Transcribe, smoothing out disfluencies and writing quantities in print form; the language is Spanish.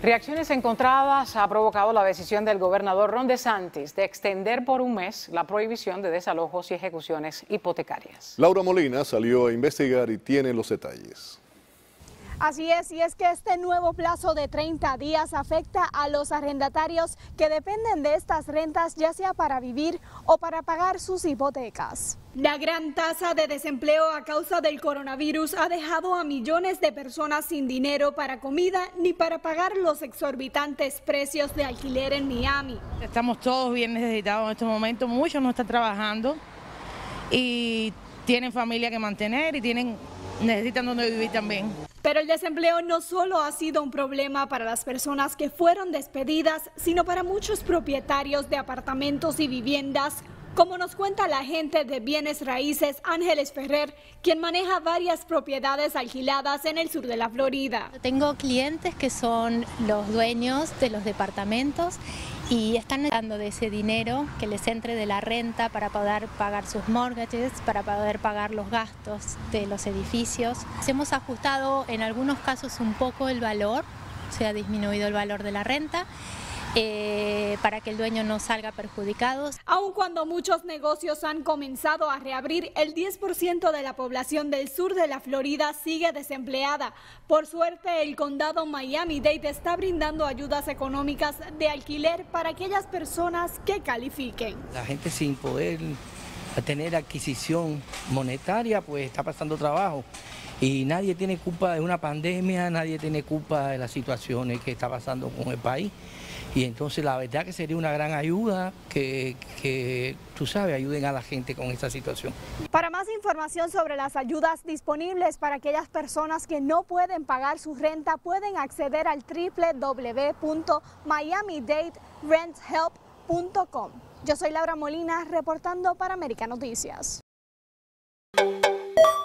Reacciones encontradas ha provocado la decisión del gobernador Ron DeSantis de extender por un mes la prohibición de desalojos y ejecuciones hipotecarias. Laura Molina salió a investigar y tiene los detalles. Así es, y es que este nuevo plazo de 30 días afecta a los arrendatarios que dependen de estas rentas, ya sea para vivir o para pagar sus hipotecas. La gran tasa de desempleo a causa del coronavirus ha dejado a millones de personas sin dinero para comida ni para pagar los exorbitantes precios de alquiler en Miami. Estamos todos bien necesitados en este momento, muchos no están trabajando y tienen familia que mantener y necesitan donde vivir también. Pero el desempleo no solo ha sido un problema para las personas que fueron despedidas, sino para muchos propietarios de apartamentos y viviendas, como nos cuenta la agente de bienes raíces Ángeles Ferrer, quien maneja varias propiedades alquiladas en el sur de la Florida. Tengo clientes que son los dueños de los departamentos y están dando de ese dinero que les entre de la renta para poder pagar sus mortgages, para poder pagar los gastos de los edificios. Hemos ajustado en algunos casos un poco el valor, se ha disminuido el valor de la renta, para que el dueño no salga perjudicado. Aun cuando muchos negocios han comenzado a reabrir, el 10% de la población del sur de la Florida sigue desempleada. Por suerte, el condado Miami-Dade está brindando ayudas económicas de alquiler para aquellas personas que califiquen. La gente sin poder tener adquisición monetaria, pues está pasando trabajo. Y nadie tiene culpa de una pandemia, nadie tiene culpa de las situaciones que está pasando con el país. Y entonces la verdad que sería una gran ayuda que tú sabes, ayuden a la gente con esta situación. Para más información sobre las ayudas disponibles para aquellas personas que no pueden pagar su renta, pueden acceder al www.miamidaderenthelp.com. Yo soy Laura Molina, reportando para América Noticias.